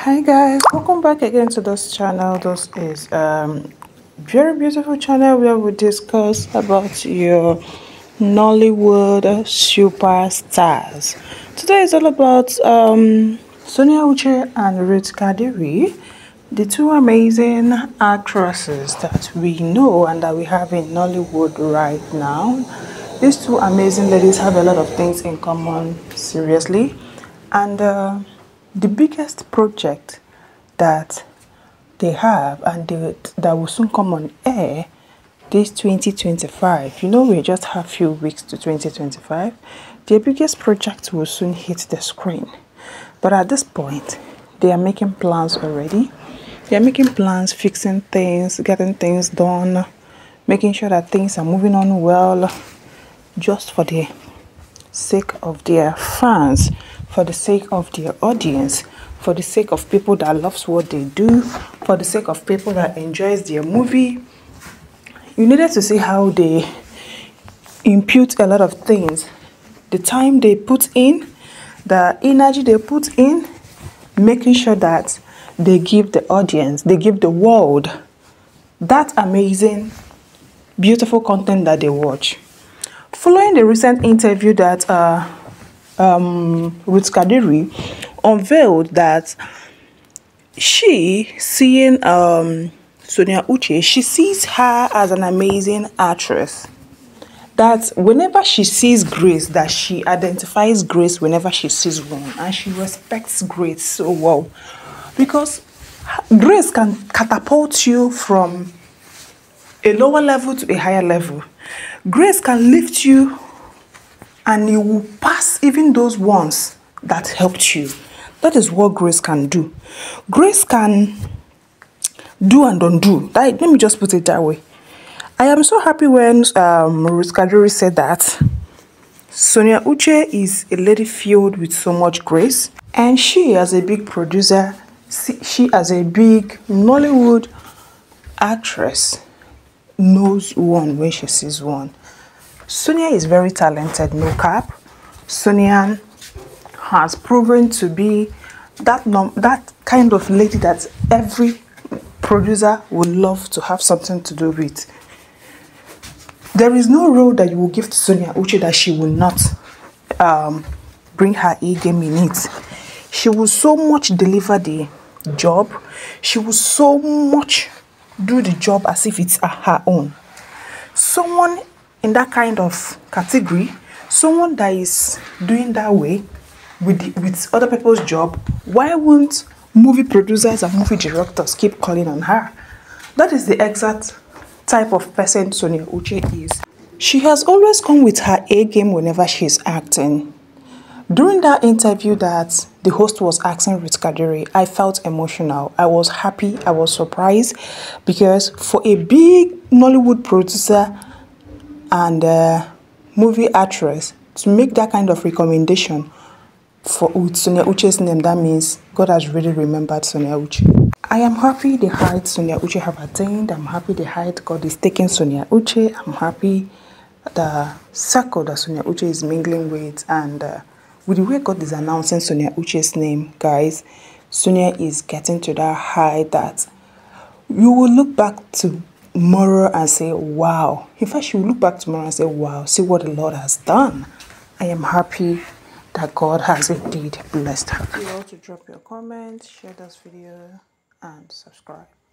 Hi guys, welcome back again to this channel. This is very beautiful channel where we discuss about your Nollywood superstars. Today is all about Sonia Uche and Ruth Kadiri, the two amazing actresses that we know and that we have in Nollywood right now. These two amazing ladies have a lot of things in common, seriously, and the biggest project that they have and that will soon come on air this 2025. You know, we just have a few weeks to 2025. Their biggest project will soon hit the screen. But at this point, they are making plans already. They are making plans, fixing things, getting things done, making sure that things are moving on well, just for the sake of their fans, for the sake of their audience, for the sake of people that loves what they do, for the sake of people that enjoys their movie. You needed to see how they impute a lot of things. The time they put in, the energy they put in, making sure that they give the audience, they give the world that amazing, beautiful content that they watch. Following the recent interview that Ruth Kadiri unveiled that seeing Sonia Uche, she sees her as an amazing actress. That whenever she sees grace, that she identifies grace whenever she sees one, and she respects grace so well. Because grace can catapult you from a lower level to a higher level. Grace can lift you and you will pass even those ones that helped you. That is what grace can do. Grace can do and undo. Let me just put it that way. I am so happy when Ruth Kadiri said that Sonia Uche is a lady filled with so much grace, and she as a big producer, she as a big Nollywood actress knows one when she sees one. Sonia is very talented, no cap. Sonia has proven to be that kind of lady that every producer would love to have something to do with. There is no role that you will give to Sonia Uche that she will not bring her A game in it. She will so much deliver the job. She will so much do the job as if it's her own. Someone in that kind of category, someone that is doing that way with other people's job, why won't movie producers and movie directors keep calling on her? That is the exact type of person Sonia Uche is. She has always come with her A game whenever she's acting. During that interview that the host was asking Ruth Kadiri, I felt emotional. I was happy. I was surprised because for a big Nollywood producer and movie actress to make that kind of recommendation with Sonia Uche's name, that means God has really remembered Sonia Uche. I am happy the height Sonia Uche have attained. I'm happy the height God is taking Sonia Uche. I'm happy the circle that Sonia Uche is mingling with, and with the way God is announcing Sonia Uche's name, guys, Sonia is getting to that height that you will look back tomorrow and say, wow. In fact, you will look back tomorrow and say, wow, see what the Lord has done. I am happy that God has indeed blessed her. You all to drop your comments, share this video, and subscribe.